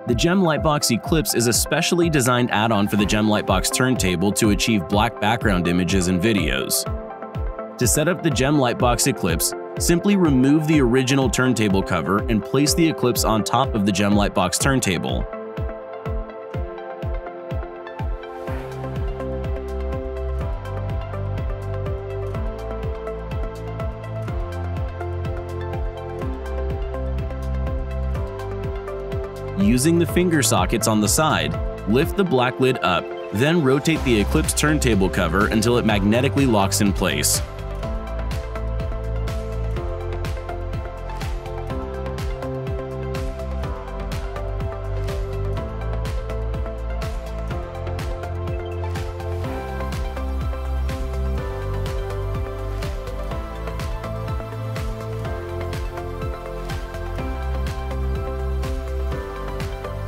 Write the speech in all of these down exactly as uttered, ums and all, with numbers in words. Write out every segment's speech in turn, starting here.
The GemLightbox Eclipse is a specially designed add-on for the GemLightbox turntable to achieve black background images and videos. To set up the GemLightbox Eclipse, simply remove the original turntable cover and place the Eclipse on top of the GemLightbox turntable. Using the finger sockets on the side, lift the black lid up, then rotate the Eclipse turntable cover until it magnetically locks in place.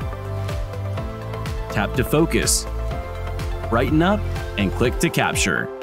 Tap to focus, brighten up, and click to capture.